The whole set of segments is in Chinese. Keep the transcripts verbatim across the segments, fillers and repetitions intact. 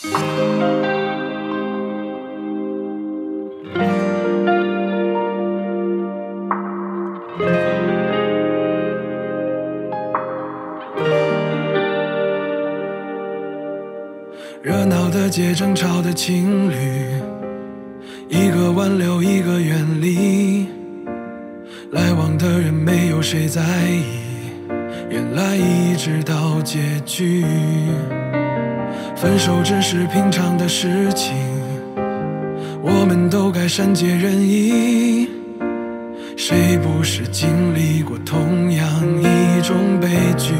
热闹的街，争吵的情侣，一个挽留，一个远离，来往的人没有谁在意，原来一直到结局。分手只是平常的事情，我们都该善解人意，谁不是经历过同样一种悲剧？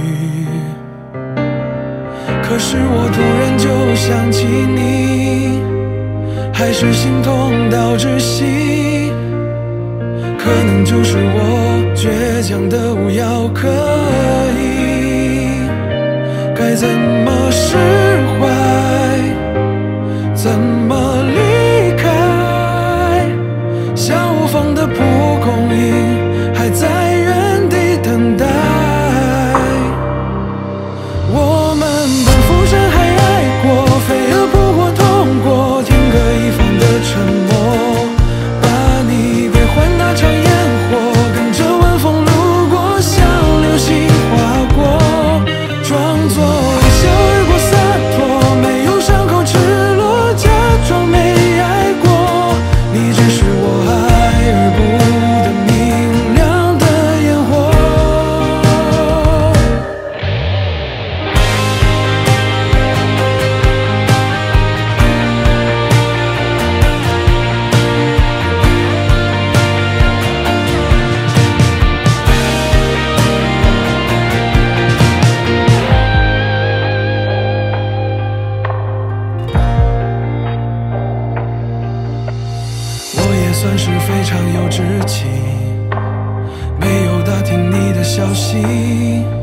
可是我突然就想起你，还是心痛到窒息，可能就是我倔强的无药可医。该怎么释怀，怎么离开，像无风的蒲公英还在原地等待。我们奔赴山海爱过，飞蛾扑火痛过，天各一方的沉默，把你归还那场烟火，跟着晚风路过，像流星划过，装作微笑而过洒脱，没有伤口赤裸，假装没爱过，你只是我爱而不得明亮的烟火。我也算是非常有志气，没有打听你的消息。